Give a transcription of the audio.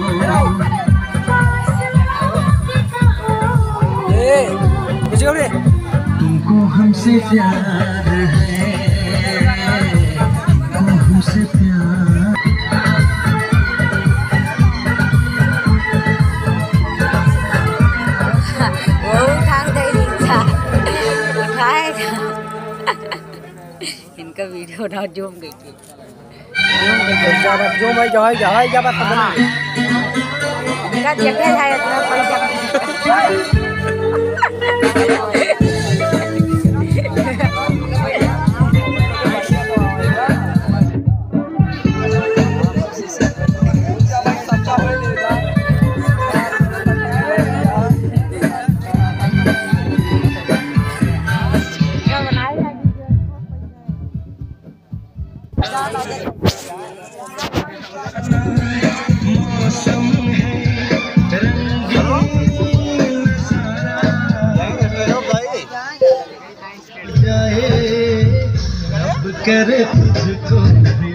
तुमको हमसे प्यार है, तुमको हमसे प्यार। वो उठा नहीं था, उठाएगा। इनका वीडियो ना जूम गई थी, जूम है जो है जब इनका जगह है इतना पैसा। मौसम है रंगीन जाए अब करे तुझको